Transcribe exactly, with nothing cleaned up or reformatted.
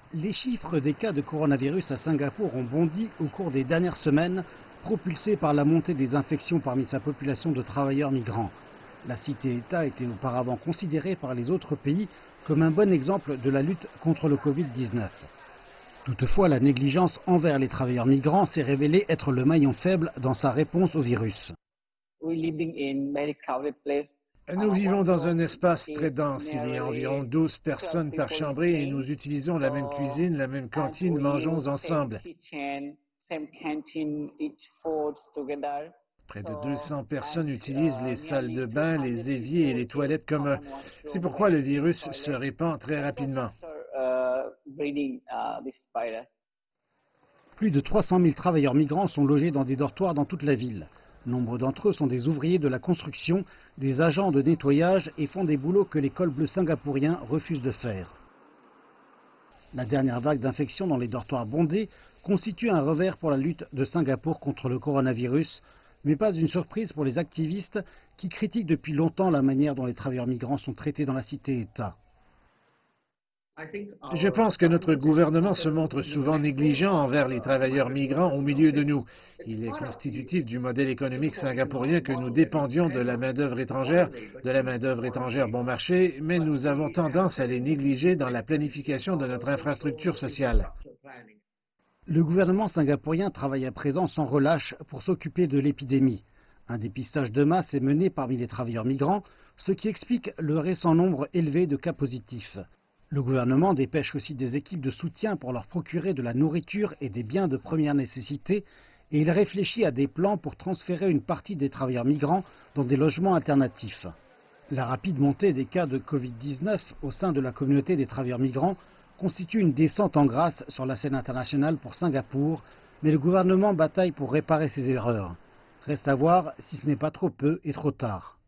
Les chiffres des cas de coronavirus à Singapour ont bondi au cours des dernières semaines, propulsés par la montée des infections parmi sa population de travailleurs migrants. La cité-État était auparavant considérée par les autres pays comme un bon exemple de la lutte contre le Covid dix-neuf. Toutefois, la négligence envers les travailleurs migrants s'est révélée être le maillon faible dans sa réponse au virus. Nous vivons dans un espace très dense. Il y a environ douze personnes par chambrée et nous utilisons la même cuisine, la même cantine, mangeons ensemble. Près de deux cents personnes utilisent les salles de bain, les éviers et les toilettes communs. C'est pourquoi le virus se répand très rapidement. Plus de trois cent mille travailleurs migrants sont logés dans des dortoirs dans toute la ville. Nombre d'entre eux sont des ouvriers de la construction, des agents de nettoyage et font des boulots que les cols bleus singapouriens refusent de faire. La dernière vague d'infection dans les dortoirs bondés constitue un revers pour la lutte de Singapour contre le coronavirus, mais pas une surprise pour les activistes qui critiquent depuis longtemps la manière dont les travailleurs migrants sont traités dans la cité-État. Je pense que notre gouvernement se montre souvent négligent envers les travailleurs migrants au milieu de nous. Il est constitutif du modèle économique singapourien que nous dépendions de la main-d'œuvre étrangère, de la main-d'œuvre étrangère bon marché, mais nous avons tendance à les négliger dans la planification de notre infrastructure sociale. Le gouvernement singapourien travaille à présent sans relâche pour s'occuper de l'épidémie. Un dépistage de masse est mené parmi les travailleurs migrants, ce qui explique le récent nombre élevé de cas positifs. Le gouvernement dépêche aussi des équipes de soutien pour leur procurer de la nourriture et des biens de première nécessité et il réfléchit à des plans pour transférer une partie des travailleurs migrants dans des logements alternatifs. La rapide montée des cas de Covid dix-neuf au sein de la communauté des travailleurs migrants constitue une descente en grâce sur la scène internationale pour Singapour, mais le gouvernement bataille pour réparer ses erreurs. Reste à voir si ce n'est pas trop peu et trop tard.